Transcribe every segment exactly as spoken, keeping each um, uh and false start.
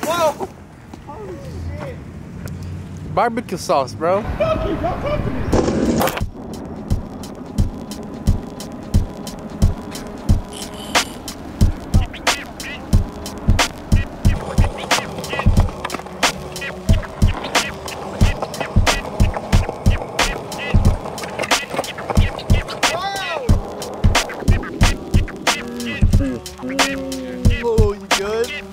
Whoa! Holy shit! Barbecue sauce, bro. Fuck you, don't talk to me. Oh, you good? Yo,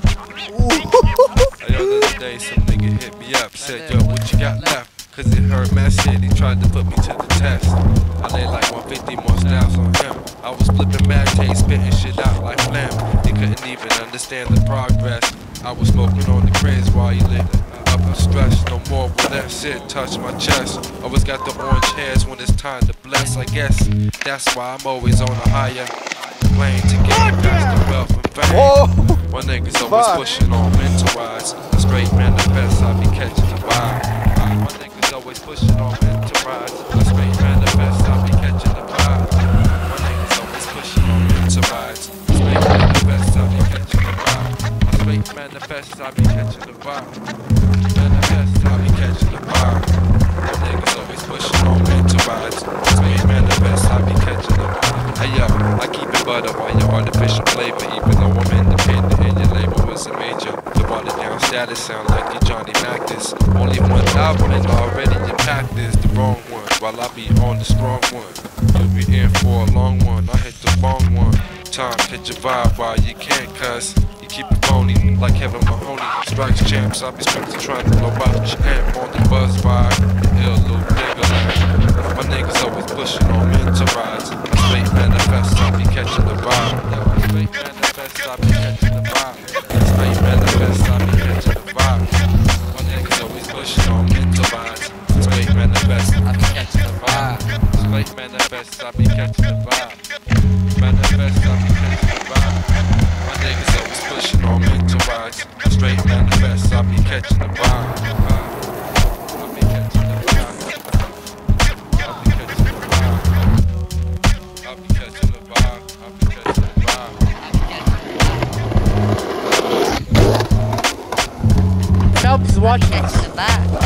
the other day, some nigga hit me up, said, yo, what you got left? Cause he heard my shit, he tried to put me to the test. I laid like one fifty more styles on him. I was flipping mad tape, spitting shit out like phlegm. He couldn't even understand the progress. I was smoking on the cribs while he lit up and stressed. No more will that shit touch my chest. Always got the orange hairs when it's time to bless, I guess. That's why I'm always on a higher plane to get past the wealth and fame. Whoa! My niggas always pushing on mental rides. A straight manifest, I be catching the vibe. My niggas always pushing on mental rides. A straight manifest, I be catching the vibe. My niggas always pushing on mental rides. A straight manifest, I be catching the vibe. A straight manifest, I be catching the vibe. Manifest, I be catching the vibe. My niggas always pushing on mental rides. A straight manifest, I be catching the vibe. Hey yo, I keep it butter while your artificial flavor. Even though I'm independent and your label is a major. The watered down status sound like you Johnny Mac this. Only one album and already your pack is the wrong one. While I be on the strong one. You'll be in for a long one, I hit the wrong one. Time, hit your vibe while you can't cuss. You keep it phony like Kevin Mahoney. Strikes champs, I be strictly trying to blow out your amp on the buzz vibe. Ill little nigga. My niggas always pushing on mental rides. Straight manifest, I be catching the vibe. Straight manifest, I be catching the vibe. Straight manifest, I be catching the vibe. My niggas always pushing on mental rides. Straight manifest, I be catching the vibe. Straight manifest, I be catching the vibe. Manifest, I be catching the vibe. My niggas always pushing on mental rides. Straight manifest, I be catching the vibe. Phelps is watching. Catching the vibe.